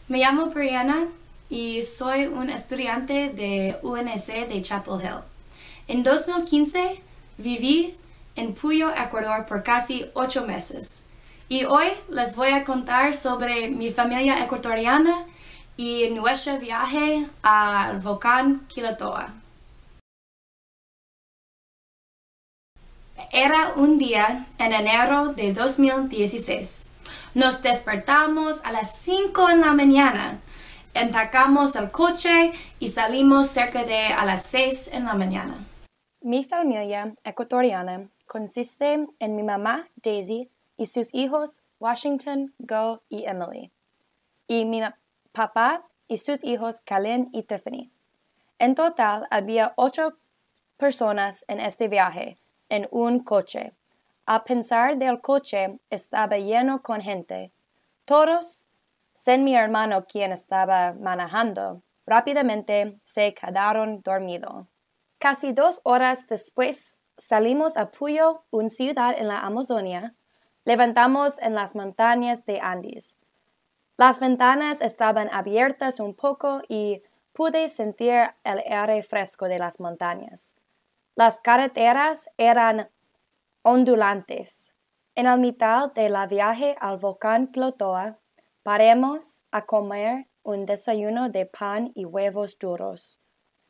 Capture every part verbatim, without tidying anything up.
Me llamo Brianna y soy un estudiante de U N C de Chapel Hill. En dos mil quince viví en Puyo, Ecuador por casi ocho meses. Y hoy les voy a contar sobre mi familia ecuatoriana y nuestro viaje al volcán Quilotoa. Era un día en enero de dos mil dieciséis. Nos despertamos a las cinco de la mañana, empacamos el coche y salimos cerca de a las seis de la mañana. Mi familia ecuatoriana consiste en mi mamá, Daisy, y sus hijos, Washington, Go y Emily, y mi papá y sus hijos, Kalen y Tiffany. En total, había ocho personas en este viaje, en un coche. A pensar del coche, estaba lleno con gente. Todos, sin mi hermano quien estaba manejando, rápidamente se quedaron dormidos. Casi dos horas después salimos a Puyo, una ciudad en la Amazonia. Levantamos en las montañas de Andes. Las ventanas estaban abiertas un poco y pude sentir el aire fresco de las montañas. Las carreteras eran ondulantes. En la mitad de la viaje al volcán Quilotoa, paramos a comer un desayuno de pan y huevos duros.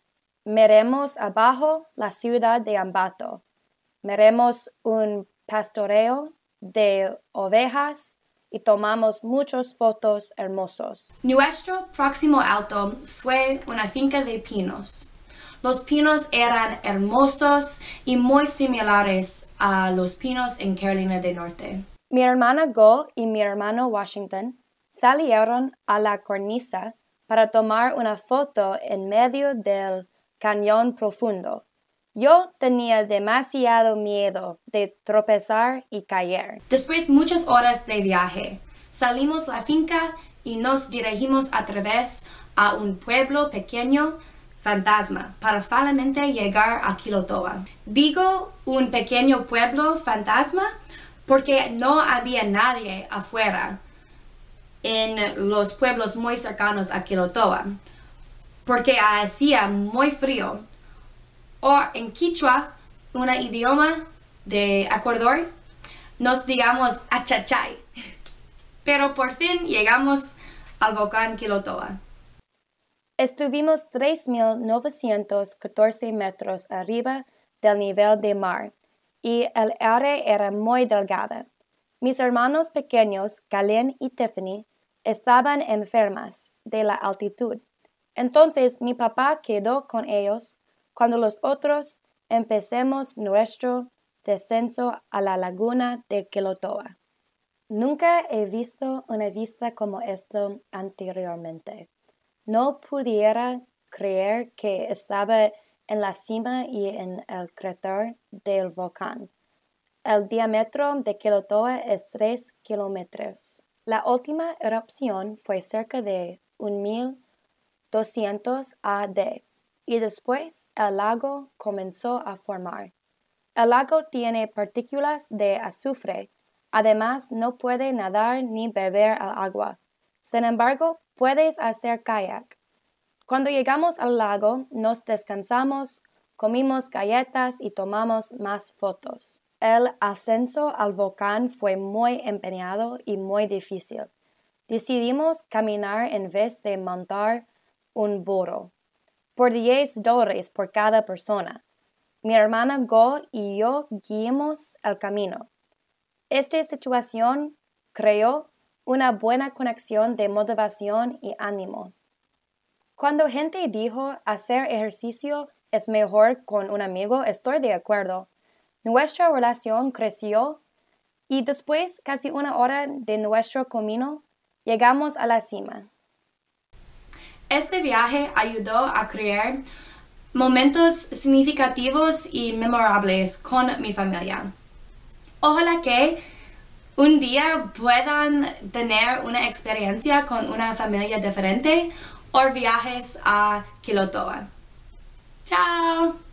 Miremos abajo la ciudad de Ambato. Miremos un pastoreo de ovejas y tomamos muchas fotos hermosas. Nuestro próximo alto fue una finca de pinos. Los pinos eran hermosos y muy similares a los pinos en Carolina del Norte. Mi hermana Go y mi hermano Washington salieron a la cornisa para tomar una foto en medio del cañón profundo. Yo tenía demasiado miedo de tropezar y caer. Después de muchas horas de viaje, salimos a la finca y nos dirigimos a través a un pueblo pequeño fantasma para finalmente llegar a Quilotoa. Digo un pequeño pueblo fantasma porque no había nadie afuera en los pueblos muy cercanos a Quilotoa, porque hacía muy frío. O en Quichua, un idioma de Ecuador, nos digamos achachay. Pero por fin llegamos al volcán Quilotoa. Estuvimos tres mil novecientos catorce metros arriba del nivel del mar y el aire era muy delgada. Mis hermanos pequeños, Kalen y Tiffany, estaban enfermas de la altitud. Entonces mi papá quedó con ellos cuando los otros empecemos nuestro descenso a la laguna de Quilotoa. Nunca he visto una vista como esta anteriormente. No pudiera creer que estaba en la cima y en el cráter del volcán. El diámetro de Quilotoa es tres kilómetros. La última erupción fue cerca de mil doscientos A D y después el lago comenzó a formar. El lago tiene partículas de azufre. Además, no puede nadar ni beber el agua. Sin embargo, puedes hacer kayak. Cuando llegamos al lago, nos descansamos, comimos galletas y tomamos más fotos. El ascenso al volcán fue muy empeñado y muy difícil. Decidimos caminar en vez de montar un burro, por diez dólares por cada persona. Mi hermana Go y yo guiamos el camino. Esta situación creó una buena conexión de motivación y ánimo. Cuando gente dijo hacer ejercicio es mejor con un amigo, estoy de acuerdo. Nuestra relación creció y después, casi una hora de nuestro camino, llegamos a la cima. Este viaje ayudó a crear momentos significativos y memorables con mi familia. Ojalá que un día puedan tener una experiencia con una familia diferente o viajes a Quilotoa. ¡Chao!